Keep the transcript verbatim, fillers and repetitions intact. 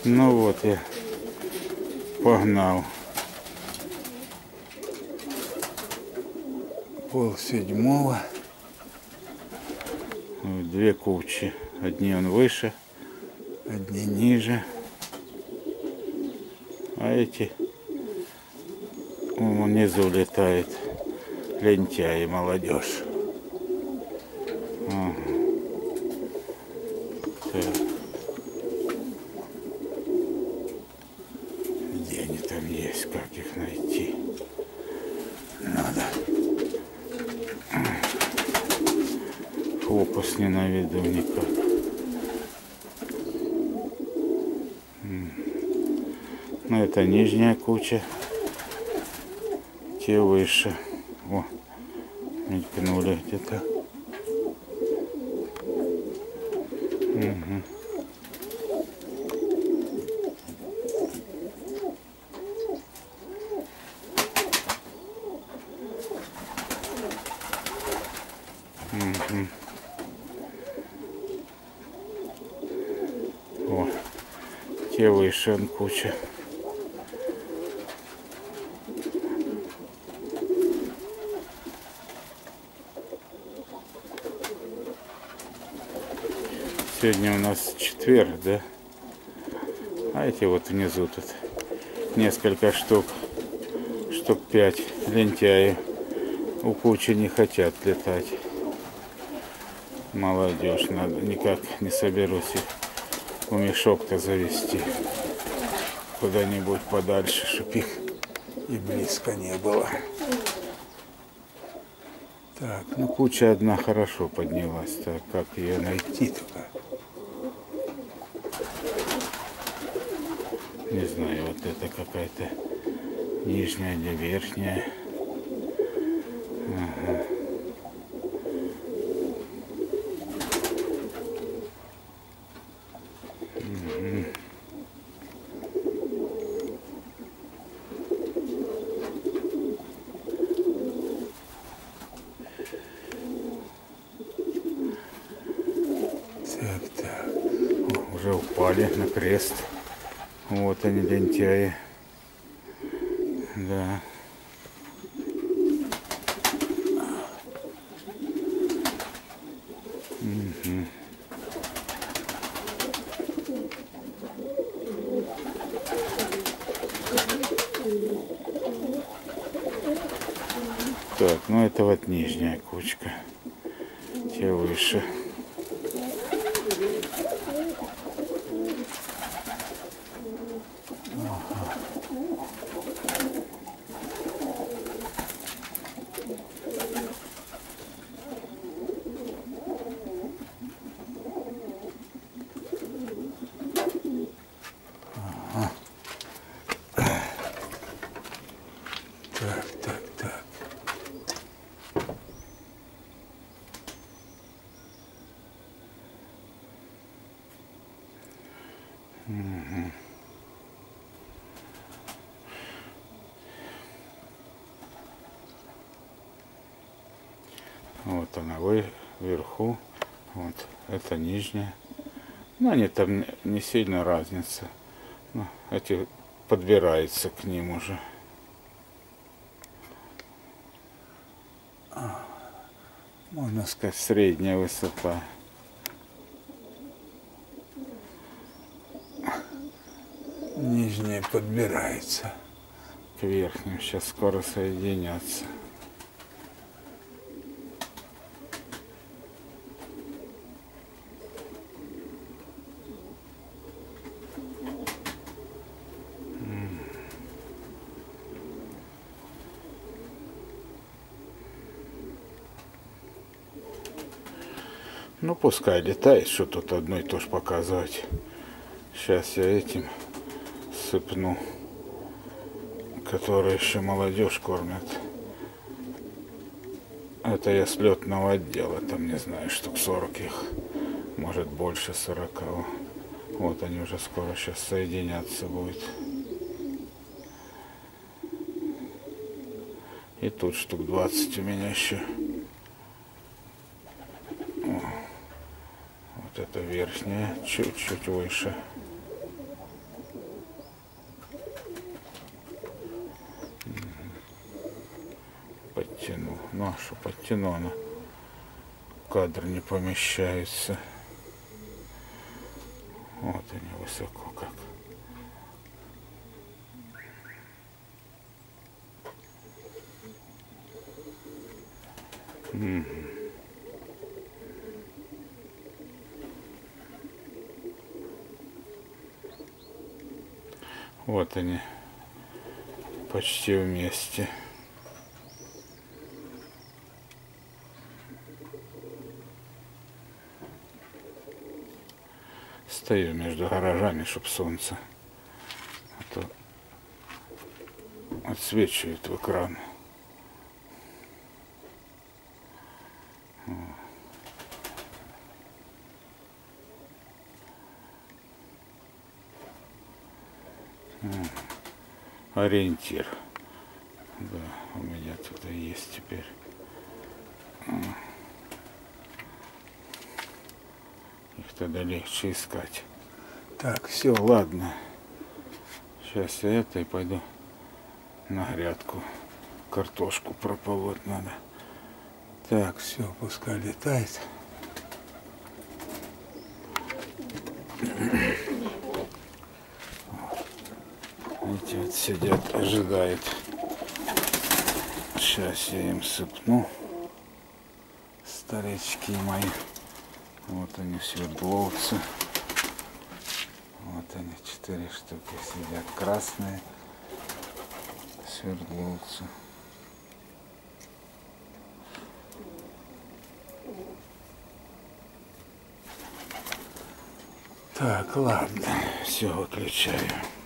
Ну вот я погнал. Пол седьмого. Две кучи. Одни он выше, одни ниже. А эти внизу летает. Лентяи, молодежь. Ага. Где они там есть, как их найти? Надо. Фокус не на виду никак. Ну, это нижняя куча. Те выше. О, мелькнули где-то. Угу. Угу. О, те выше куча. Сегодня у нас четверг, да? А эти вот внизу тут несколько штук, штук пять лентяи. У кучи не хотят летать. Молодежь, надо, никак не соберусь их в мешок-то завести куда-нибудь подальше, чтобы их и близко не было. Так, ну куча одна хорошо поднялась. Так, как ее найти только? Не знаю, вот это какая-то нижняя или верхняя. Ага. Угу. Так, так. О, уже упали на крест. Вот они, лентяи. Да. Угу. Так, ну это вот нижняя кучка. Те выше. Так, так, так. Угу. Вот она вы вверху. Вот это нижняя. Ну, они там не сильно разница. Ну, эти подбираются к ним уже. Можно сказать, средняя высота. Нижняя подбирается к верхним. Сейчас скоро соединятся. Ну, пускай летает, что тут одной тоже показывать. Сейчас я этим сыпну, которые еще молодежь кормят. Это я с летного отдела, там не знаю, штук сорок их, может больше сорока. Вот они уже скоро сейчас соединяться будут. И тут штук двадцать у меня еще. Вот это верхняя, чуть-чуть выше. Ну, а что подтяну, она в кадр не помещается. Вот они высоко как. Угу. Вот они, почти вместе. Стою между гаражами, чтоб солнце, а то отсвечивает в экран. Ориентир. Да, у меня тут и есть теперь. Их тогда легче искать. Так, все, ладно. Сейчас я это и пойду на грядку. Картошку прополоть надо. Так, все, пускай летает. Эти вот сидят, ожидают. Сейчас я им сыпну. Старички мои. Вот они, свердловцы. Вот они, четыре штуки сидят. Красные свердловцы. Так, ладно. Все, выключаю.